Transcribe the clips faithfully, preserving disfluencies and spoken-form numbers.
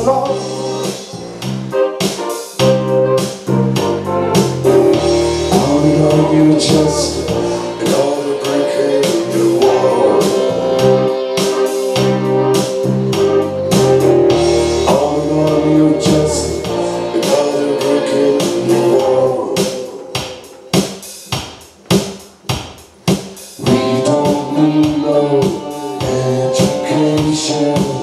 along. All in all, you just another brick in the wall. All in all, you just another brick in the wall. We don't need no education.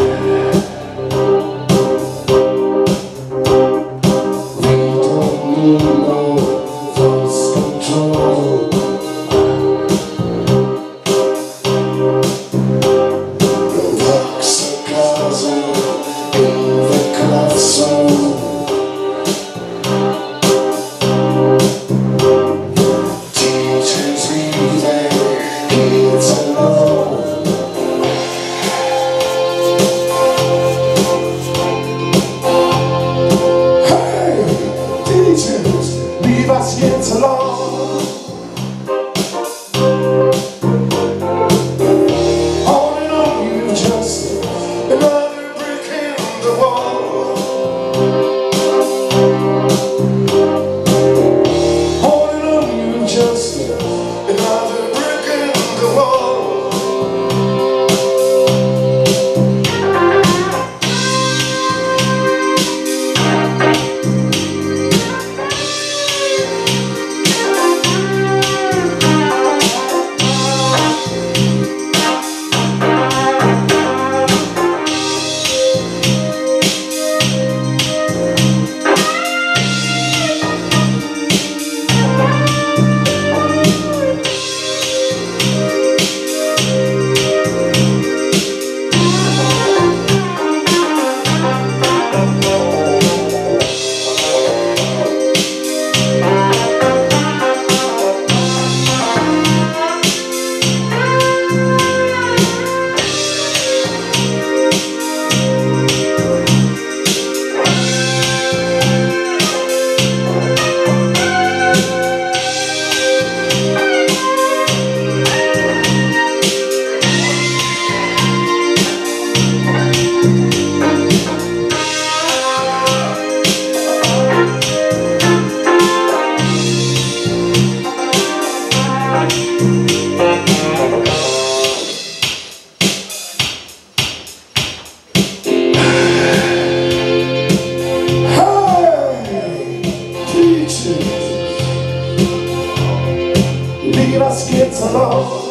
Leave us yet alone. All in all, you just another brick in the wall. All in all, you just another brick in the wall. Leave us kids alone.